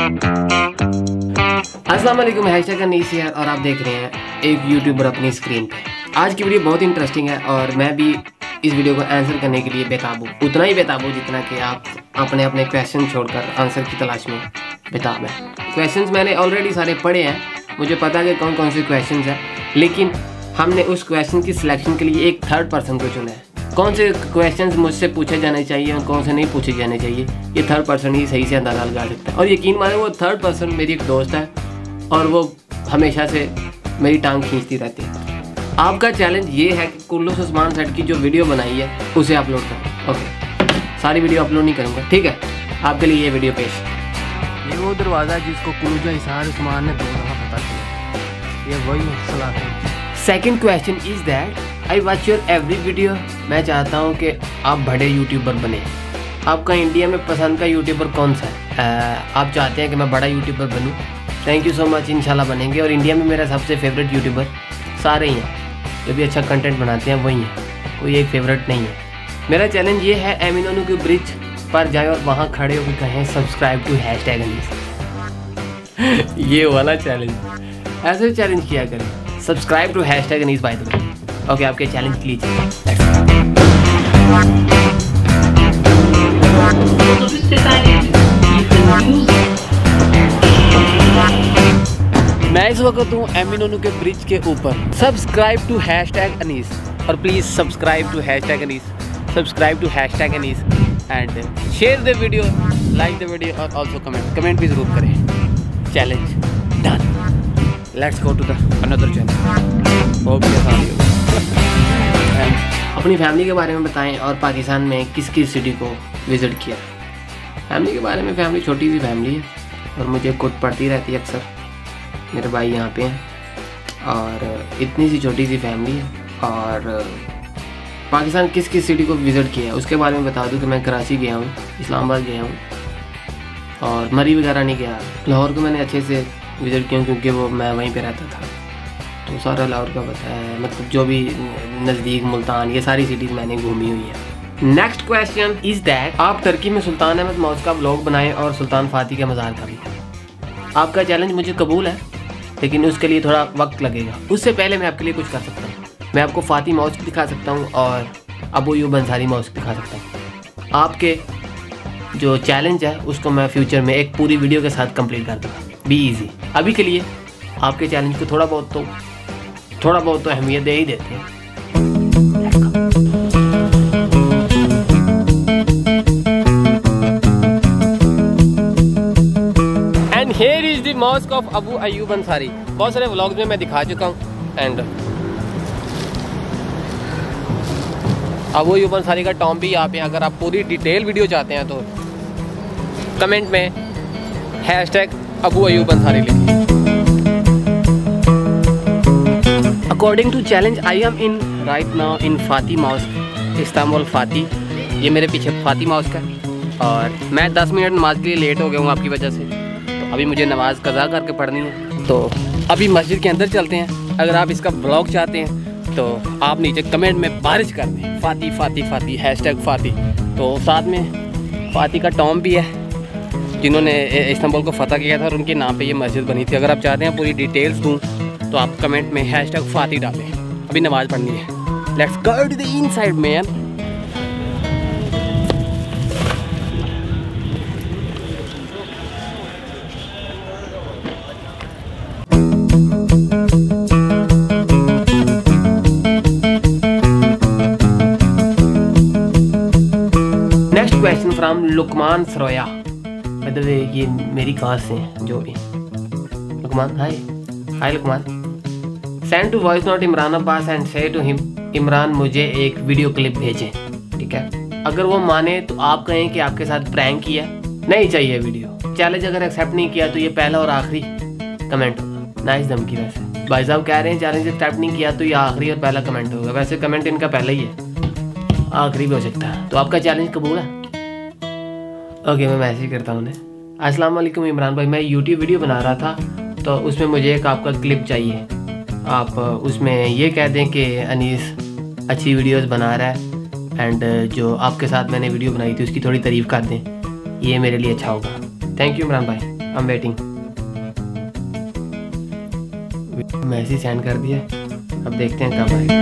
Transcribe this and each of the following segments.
अस्सलाम वालेकुम, हैशटैग अनीस है और आप देख रहे हैं एक यूट्यूबर अपनी स्क्रीन पे। आज की वीडियो बहुत इंटरेस्टिंग है और मैं भी इस वीडियो को आंसर करने के लिए बेताब हूँ, उतना ही बेताब हूँ जितना कि आप अपने अपने क्वेश्चन छोड़कर आंसर की तलाश में बेताब है। क्वेश्चंस मैंने ऑलरेडी सारे पढ़े हैं, मुझे पता है कि कौन कौन से क्वेश्चंस हैं, लेकिन हमने उस क्वेश्चन की सिलेक्शन के लिए एक थर्ड पर्सन को चुना है। कौन से क्वेश्चंस मुझसे पूछे जाने चाहिए और कौन से नहीं पूछे जाने चाहिए, ये थर्ड पर्सन ही सही से अंदाजा लगा सकता है। और यकीन माने वो थर्ड पर्सन मेरी एक दोस्त है और वो हमेशा से मेरी टांग खींचती रहती है। आपका चैलेंज ये है कि कुल्लूस उस्मान सेट की जो वीडियो बनाई है उसे अपलोड करें। ओके, सारी वीडियो अपलोड नहीं करूँगा, ठीक है। आपके लिए ये वीडियो पेश। ये वो दरवाज़ा है जिसको कुल्लूस हिसार उस्मान ने 2 दफ़ा पता किया, ये वही मसला है। Second question is that I watch your every video. मैं चाहता हूँ कि आप बड़े यूट्यूबर बने। आपका इंडिया में पसंद का यूट्यूबर कौन सा है? आप चाहते हैं कि मैं बड़ा यूट्यूबर बनूँ? थैंक यू सो मच, इंशाल्लाह बनेंगे। और इंडिया में मेरा सबसे फेवरेट यूट्यूबर सारे ही हैं, जो भी अच्छा कंटेंट बनाते हैं वही हैं, कोई एक फेवरेट नहीं है। मेरा चैलेंज ये है, एमिनोनू के ब्रिज पर जाए और वहाँ खड़े होकर कहें सब्सक्राइब टू हैशटैग अनीस। ये वाला चैलेंज ऐसे चैलेंज किया करें, subscribe to hashtag Anees by the way. Okay, आपके चैलेंज के लिए मैं इस वक्त हूँ एमिनोनू के ब्रिज के ऊपर। सब्सक्राइब टू हैशटैग अनीस और please subscribe to hashtag Anees, subscribe to hashtag Anees and share the video, like the video और ऑल्सो कमेंट भी ज़रूर करें। Challenge done. Let's go to the another challenge. Okay, अपनी फैमिली के बारे में बताएं और पाकिस्तान में किस किस सिटी को विज़िट किया। फैमिली के बारे में, फैमिली छोटी सी फैमिली है और मुझे खुद पड़ती रहती है अक्सर। मेरे भाई यहाँ पे हैं और इतनी सी छोटी सी फैमिली है। और पाकिस्तान किस किस सिटी को विज़िट किया है उसके बारे में बता दूं कि मैं कराची गया हूँ, इस्लामाबाद गया हूँ और मरी वगैरह नहीं गया। लाहौर को मैंने अच्छे से विज़िट किया क्योंकि वो मैं वहीं पे रहता था, तो सारा लाहौर का पता है, मतलब जो भी नज़दीक मुल्तान, ये सारी सिटीज़ मैंने घूमी हुई है। नेक्स्ट क्वेश्चन इज़ दैट आप टर्की में सुल्तान अहमद मौज का ब्लॉग बनाएं और सुल्तान फाती का मज़ार का भी। आपका चैलेंज मुझे कबूल है, लेकिन उसके लिए थोड़ा वक्त लगेगा। उससे पहले मैं आपके लिए कुछ कर सकता हूँ। मैं आपको फाती मौज दिखा सकता हूँ और अबू अयूब अंसारी मौज दिखा सकता हूँ। आपके जो चैलेंज है उसको मैं फ्यूचर में एक पूरी वीडियो के साथ कंप्लीट कर दूँगा। Be easy. अभी के लिए आपके चैलेंज को थोड़ा बहुत तो अहमियत दे ही देते हैं। And here is the mosque of Abu Ayyub Ansari. बहुत सारे व्लॉग्स में मैं दिखा चुका हूँ। एंड अबू अयूब अंसारी का टॉम भी यहाँ पे, अगर आप पूरी डिटेल वीडियो चाहते हैं तो कमेंट में हैशटैग अबू अयूब अंसारी लिखें। According to challenge I am in right now in Fatih mosque, Istanbul Fatih. ये मेरे पीछे फाती मॉस्क है और मैं 10 मिनट नमाज के लिए लेट हो गया हूँ आपकी वजह से, तो अभी मुझे नमाज कज़ा करके पढ़नी है। तो अभी मस्जिद के अंदर चलते हैं। अगर आप इसका ब्लॉग चाहते हैं तो आप नीचे कमेंट में बारिश कर दें फाती फाती फाती हैशटैग फाती। तो साथ में फाती का टॉम भी है जिन्होंने इस्तांबुल को फ़तह किया था और उनके नाम पे ये मस्जिद बनी थी। अगर आप चाहते हैं पूरी डिटेल्स दूँ तो आप कमेंट में हैशटैग फाती डालें। अभी नमाज़ पढ़नी है। Let's go to the inside man. Next question from Luqman Saroya. मतलब ये मेरी क्लास से हैं जो भी। Luqman, hi Luqman. Send to voice note Imran Abbas and say to him, Imran मुझे एक वीडियो क्लिप भेजें। ठीक है, अगर वो माने तो आप कहें कि आपके साथ प्रैंक किया, नहीं चाहिए वीडियो। चैलेंज अगर एक्सेप्ट नहीं किया तो ये पहला और आखिरी कमेंट होगा। नाइस धमकी। वैसे भाई साहब कह रहे हैं चैलेंज एक्सेप्ट नहीं किया तो ये आखिरी और पहला कमेंट होगा। वैसे कमेंट इनका पहला ही है, आखिरी भी हो सकता है। तो आपका चैलेंज कबूल है? ओके, मैं मैसेज करता हूँ उन्हें। अस्सलाम वालेकुम इमरान भाई, मैं यूट्यूब वीडियो बना रहा था तो उसमें मुझे एक आपका क्लिप चाहिए। आप उसमें ये कह दें कि अनीस अच्छी वीडियोस बना रहा है एंड जो आपके साथ मैंने वीडियो बनाई थी उसकी थोड़ी तारीफ़ कर दें, ये मेरे लिए अच्छा होगा। थैंक यू इमरान भाई। I am waiting. Message send कर दिया, अब देखते हैं कब आएगा।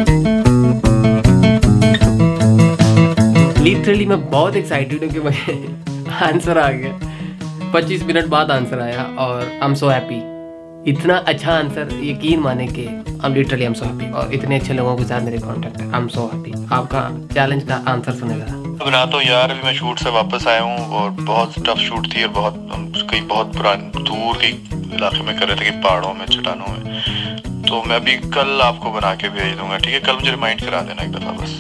लिटरली मैं बहुत एक्साइटेड हूँ कि भाई आंसर आ गया। 25 मिनट बाद आंसर आया और आई एम सो हैप्पी। इतना अच्छा आंसर, यकीन माने कि आई एम सो हैप्पी। और इतने अच्छे लोगों के साथ मेरे कांटेक्ट है, आई एम सो हैप्पी। आपका चैलेंज का आंसर सुनेगा। अब ना तो यार अभी मैं शूट से वापस आया हूँ और बहुत टफ शूट थी और बहुत पुराने दूर के इलाके में कर रहे थे कि पहाड़ों में, चट्टानों में। तो मैं अभी कल आपको बना के भेज दूंगा, ठीक है? कल मुझे रिमाइंड करा देना एक दफा बस।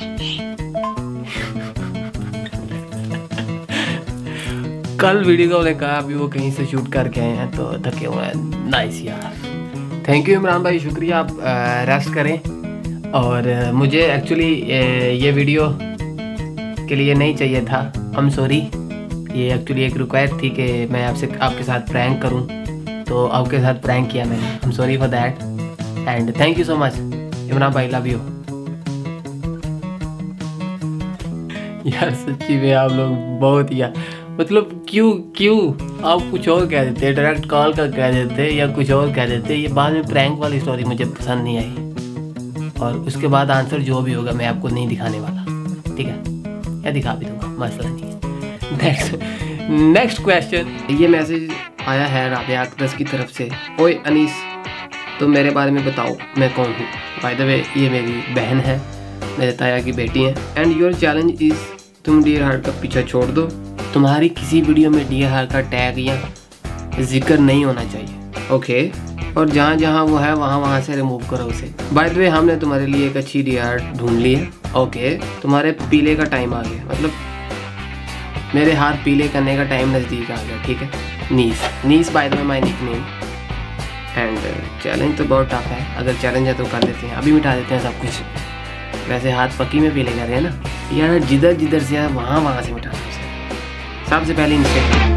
कल वीडियो कॉल ने कहा अभी वो कहीं से शूट करके आए हैं तो थके हुए हैं। नाइस यार, थैंक यू इमरान भाई, शुक्रिया। आप रेस्ट करें। और मुझे एक्चुअली ये वीडियो के लिए नहीं चाहिए था, आई एम सॉरी। ये एक्चुअली एक रिक्वेस्ट थी कि मैं आपके साथ प्रैंक करूं, तो आपके साथ प्रैंक किया मैंने। I am sorry for that and thank you so much Imran भाई, लव यू। यार सच्ची में आप लोग बहुत यार, मतलब क्यों आप कुछ और कह देते, डायरेक्ट कॉल का कह देते या कुछ और कह देते। ये बाद में प्रैंक वाली स्टोरी मुझे पसंद नहीं आई। और उसके बाद आंसर जो भी होगा मैं आपको नहीं दिखाने वाला, ठीक है? या दिखा भी दूंगा, मसला नहीं है। Next question. ये मैसेज आया है राबिया अकदस की तरफ से। ओए अनीस, तो मेरे बारे में बताओ मैं कौन हूँ। बाय द वे ये मेरी बहन है, मेरे ताया की बेटी है। एंड योर चैलेंज इज़, तुम डियर हार्ट का पीछा छोड़ दो। तुम्हारी किसी वीडियो में डियर हार्ट का टैग या जिक्र नहीं होना चाहिए, ओके? और जहाँ जहाँ वो है वहाँ से रिमूव करो उसे। बाय द वे हमने तुम्हारे लिए एक अच्छी डियर हार्ट ढूंढ ली है, ओके? तुम्हारे पीले का टाइम आ गया, मतलब मेरे हाथ पीले करने का टाइम नज़दीक आ गया, ठीक है? Nees by the way my nickname. And challenge तो बहुत टफ है, अगर चैलेंज है तो कर देते हैं, अभी मिटा देते हैं सब कुछ। वैसे हाथ पक्की में पीले कर रहे हैं ना यार, जिधर से है वहाँ से मिटा दो उसे। सबसे पहले इनसे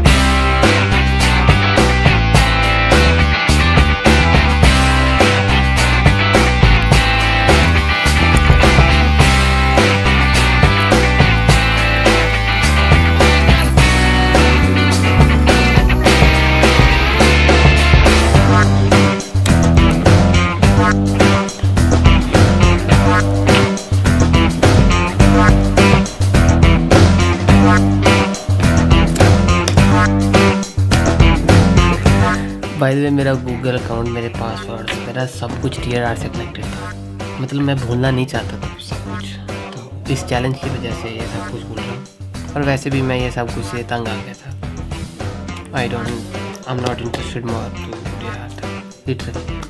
बाय द वे मेरा गूगल अकाउंट, मेरे पासवर्ड, मेरा सब कुछ डियर हार्ट से कनेक्टेड था। मतलब मैं भूलना नहीं चाहता था सब कुछ, तो इस चैलेंज की वजह से ये सब कुछ भूल रहा हूँ। और वैसे भी मैं ये सब कुछ से तंग आ गया था। I am not interested more to dear heart literally.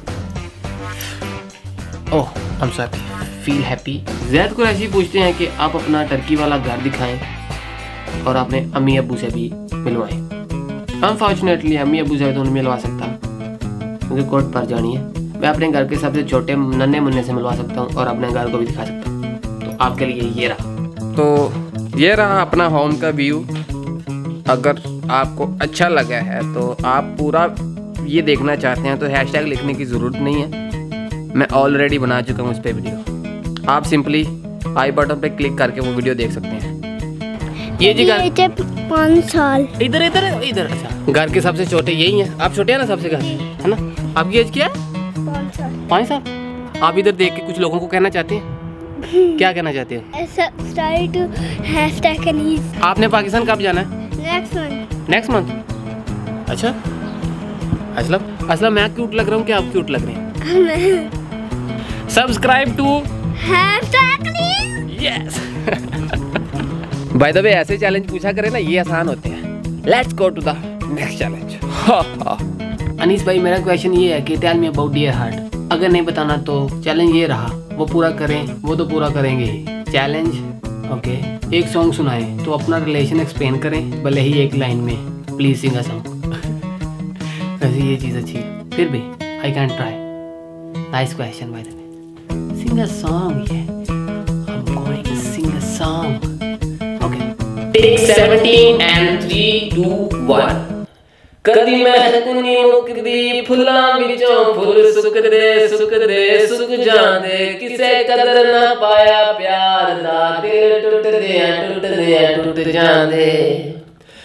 Oh I am so happy, feel happy. Zaid Qureshi पूछते हैं कि आप अपना टर्की वाला घर दिखाएं और अपने अम्मी अब्बू से भी मिलवाएं। अनफॉर्चुनेटली अम्मी अब्बू से तो नहीं मिलवा सकता क्योंकि कोर्ट पर जानी है। मैं अपने घर के सबसे छोटे नन्हे मुन्ने से मिलवा सकता हूँ और अपने घर को भी दिखा सकता हूँ। तो आपके लिए ये रहा, तो ये रहा अपना होम का व्यू। अगर आपको अच्छा लगा है तो आप पूरा ये देखना चाहते हैं तो हैशटैग लिखने की ज़रूरत नहीं है, मैं ऑलरेडी बना चुका हूँ उस पर वीडियो। आप सिंपली आई बटन पे क्लिक करके वो वीडियो देख सकते हैं। ये जी घर 5 साल इधर। अच्छा, घर के सबसे छोटे यही हैं। आप छोटे हैं ना सबसे, घर है ना? आपकी एज क्या है? 5 साल। आप इधर देख के कुछ लोगों को कहना चाहते हैं? क्या कहना चाहते हो? Subscribe to hashtag Anees. आपने पाकिस्तान कब जाना है? Next month. अच्छा असलम मैं क्यूट लग रहा हूँ कि आप क्यूट लग रहे हैं? Subscribe to hashtag Anees. Yes. By the way ऐसे चैलेंज पूछा करें ना, ये आसान होते हैं। Let's go to the next challenge. Anees भाई मेरा क्वेश्चन ये है कि tell me about dear heart. अगर नहीं बताना तो चैलेंज ये रहा, वो पूरा करें, वो तो पूरा करेंगे ही। चैलेंज ओके, एक सॉन्ग सुनाए तो अपना रिलेशन एक्सप्लेन करें, भले ही एक लाइन में, प्लीज सिंग अ सॉन्ग। वैसे ये चीज़ अच्छी है, फिर भी I can try. Nice question by the way. Sing a song, ये I am going to sing a song. Take 17 and 3, 2, 1। कदी महकुनी मुकदी फुल्लां विचों फुल सुक जांदे किसे कदर ना पाया प्यार दा दिल टुट जांदे।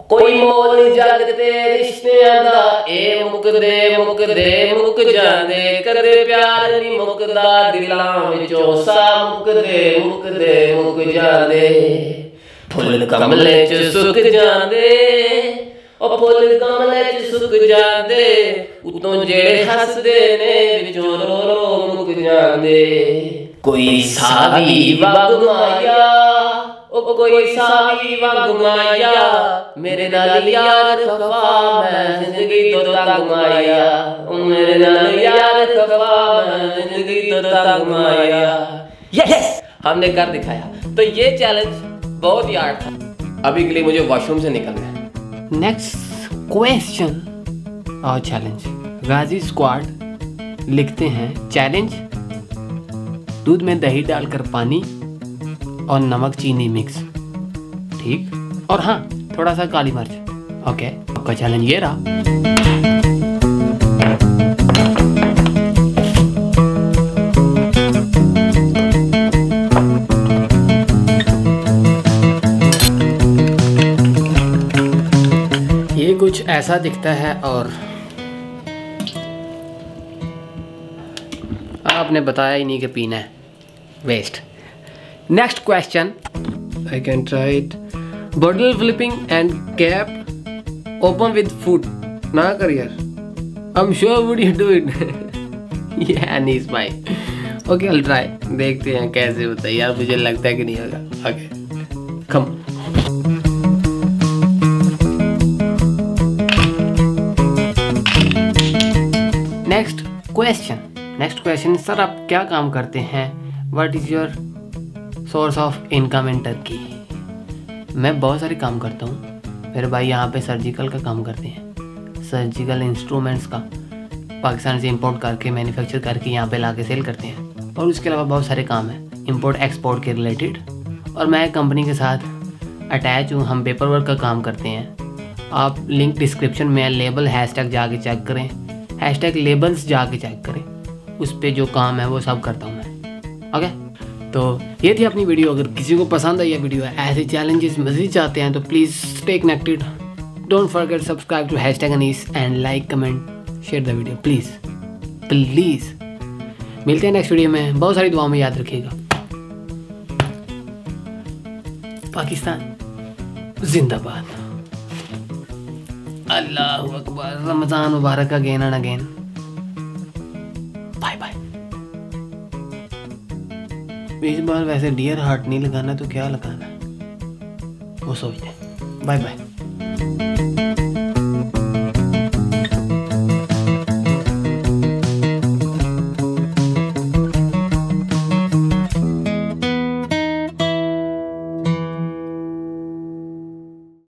कोई मोल नहीं जगते रिश्तियां दा, ए मुकदे मुक जांदे, कदे प्यार नहीं मुकदा दिलां विचों, सा मुकदे मुक जांदे। फुल कमले च सुक जांदे, ओ फुल कमले च सुक जांदे, उतों जेड़े हसदे ने विचों रो रो मुक जांदे। कोई सावी वग माया, ओ कोई सावी वग माया, मेरे नाल यार खफा मैं जिंदगी तो तंग माया, मेरे नाल यार खफा मैं जिंदगी तो तंग माया। यस, हमने कर दिखाया। तो ये चैलेंज बहुत यार था। अभी के लिए मुझे वॉशरूम से निकलना है। नेक्स्ट क्वेश्चन और चैलेंज। गाजी स्क्वाड लिखते हैं चैलेंज, दूध में दही डालकर पानी और नमक चीनी मिक्स, ठीक, और हाँ थोड़ा सा काली मिर्च। ओके, आपका चैलेंज ये रहा। ये कुछ ऐसा दिखता है और आपने बताया ही नहीं कि पीना है, waste. Next question, I can try it. Bottle flipping and cap open with food ना कर यार, I am sure would you do it. ये अनीस भाई, ओके आई विल ट्राई, देखते हैं कैसे होता है यार, मुझे लगता है कि नहीं होगा। Okay come. Next question sir, आप क्या काम करते हैं? What is your source of income in Turkey? मैं बहुत सारे काम करता हूँ। मेरे भाई यहाँ पे सर्जिकल का काम करते हैं, सर्जिकल इंस्ट्रूमेंट्स का पाकिस्तान से इंपोर्ट करके मैन्युफैक्चर करके यहाँ पे ला के सेल करते हैं। और उसके अलावा बहुत सारे काम हैं इंपोर्ट एक्सपोर्ट के रिलेटेड। और मैं कंपनी के साथ अटैच हूँ, हम पेपर वर्क का काम करते हैं। आप लिंक डिस्क्रिप्शन में लेबल हैशटैग जाके चेक करें, हैशटैग लेबल्स जाके चेक करें, उस पर जो काम है वो सब करता हूँ मैं। ओके, तो ये थी अपनी वीडियो। अगर किसी को पसंद आई ये वीडियो, ऐसे चैलेंजेस मज़ीद चाहते हैं तो please stay connected, don't forget subscribe to #Anees and like comment share the video please please. मिलते हैं नेक्स्ट वीडियो में, बहुत सारी दुआओं में याद रखिएगा। पाकिस्तान जिंदाबाद, अल्लाहु अकबर, रमज़ान मुबारक again and again. Bye bye. इस बार वैसे डियर हार्ट नहीं लगाना तो क्या लगाना है वो सोचते हैं। Bye bye.